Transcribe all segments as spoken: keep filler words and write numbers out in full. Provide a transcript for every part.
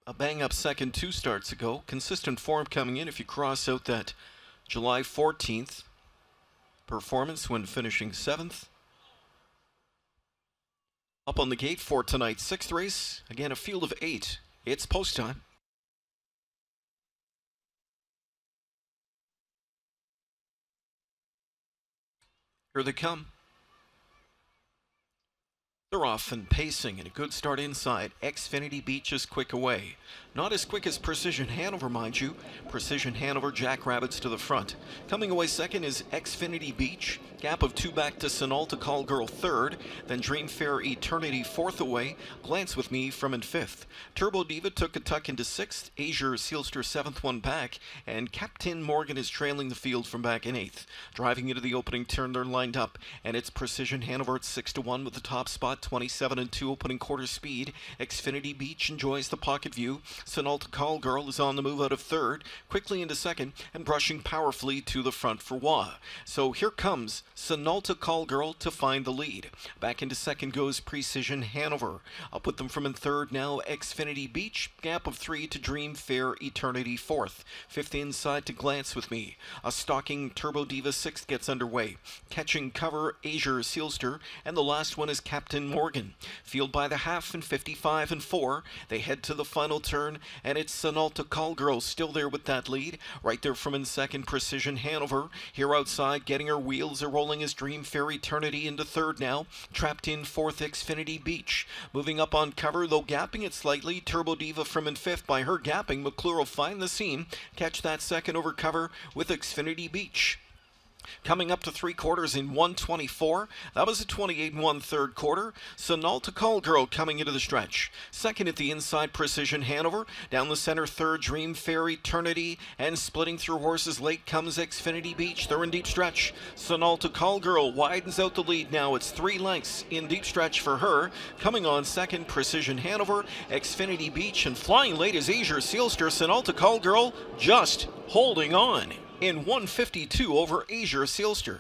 A bang-up second two starts ago. Consistent form coming in if you cross out that July fourteenth performance when finishing seventh. Up on the gate for tonight's sixth race. Again, a field of eight. It's post time. Here they come. They're off and pacing, and a good start inside. Xfinity Beach is quick away. Not as quick as Precision Hanover, mind you. Precision Hanover Jackrabbits to the front. Coming away second is Xfinity Beach. Gap of two back to Sonalta Call Girl third. Then Dream Fair Eternity fourth away. Glance with Me from in fifth. Turbo Diva took a tuck into sixth. Azure Sealster seventh one back. And Captain Morgan is trailing the field from back in eighth. Driving into the opening turn, they're lined up. And it's Precision Hanover at six to one with the top spot. twenty-seven and two opening quarter speed. Xfinity Beach enjoys the pocket view. Sonalta Call Girl is on the move out of third, quickly into second, and brushing powerfully to the front for Wah. So here comes Sonalta Call Girl to find the lead. Back into second goes Precision Hanover. Up with them from in third now, Xfinity Beach. Gap of three to Dream Fair Eternity fourth. Fifth inside to Glance with Me. A stalking Turbo Diva sixth gets underway. Catching cover Azure Sealster, and the last one is Captain Morgan. Field by the half and fifty-five and four. They head to the final turn, and it's Sonalta Call Girl still there with that lead. Right there from in second, Precision Hanover. Here outside, getting her wheels are rolling as Dream Fair Eternity into third now. Trapped in fourth, Xfinity Beach. Moving up on cover, though gapping it slightly. Turbo Diva from in fifth. By her gapping, McClure will find the seam. Catch that second over cover with Xfinity Beach. Coming up to three quarters in one twenty-four. That was a twenty-eight and one third quarter. Sonalta Call Girl coming into the stretch. Second at the inside, Precision Hanover. Down the center, third, Dream Fair Eternity. And splitting through horses late comes Xfinity Beach. They're in deep stretch. Sonalta Call Girl widens out the lead now. It's three lengths in deep stretch for her. Coming on second, Precision Hanover, Xfinity Beach, and flying late is Azure Sealster. Sonalta Call Girl just holding on in one fifty-two over Azure Sealster.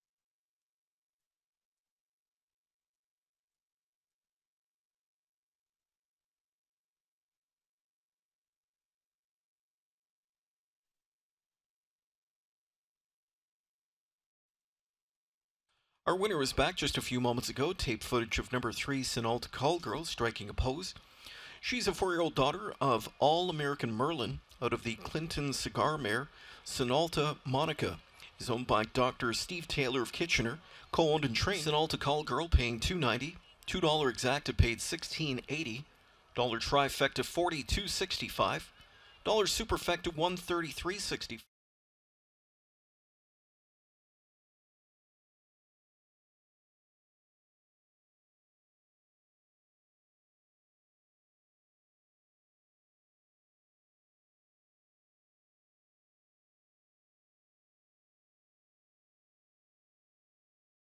Our winner is back just a few moments ago. Tape footage of number three, Sonalta Call Girl, striking a pose. She's a four-year-old daughter of All-American Merlin out of the Clinton Cigar Mare. Sonalta Monica is owned by Doctor Steve Taylor of Kitchener, co-owned and trained. Sonalta Call Girl paying two ninety, two dollar exacta paid sixteen eighty, dollar trifecta forty-two sixty-five, dollar superfecta one thirty-three sixty-five.